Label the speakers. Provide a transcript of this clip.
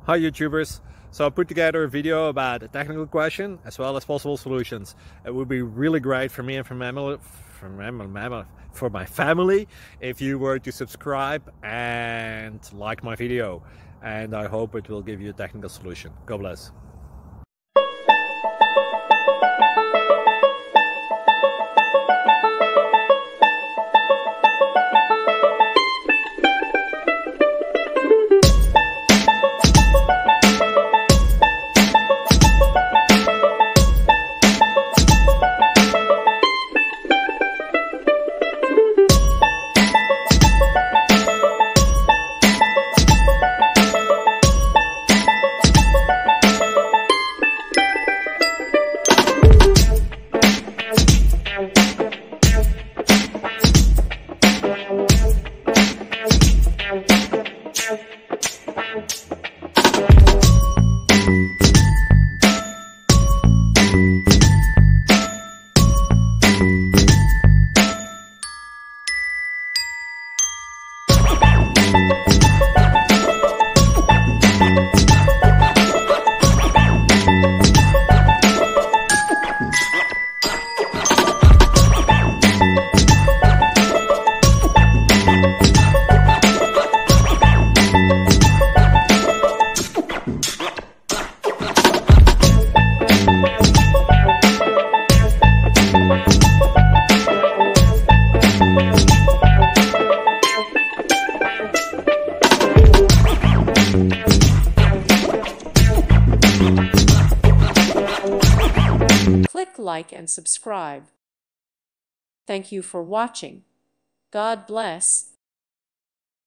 Speaker 1: Hi YouTubers! So I put together a video about a technical question as well as possible solutions. It would be really great for me and for my family if you were to subscribe and like my video, and I hope it will give you a technical solution. God bless.
Speaker 2: Click like and subscribe. Thank you for watching. God bless.